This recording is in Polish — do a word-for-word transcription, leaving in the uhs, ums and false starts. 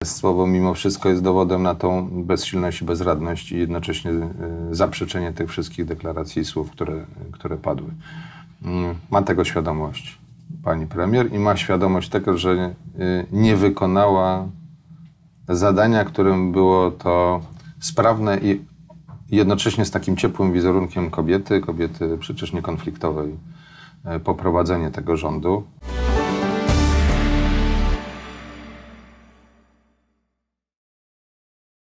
słowo mimo wszystko jest dowodem na tą bezsilność i bezradność i jednocześnie zaprzeczenie tych wszystkich deklaracji i słów, które, które padły. Ma tego świadomość pani premier i ma świadomość tego, że nie wykonała zadania, którym było to sprawne i jednocześnie z takim ciepłym wizerunkiem kobiety, kobiety przecież niekonfliktowej, poprowadzenie tego rządu.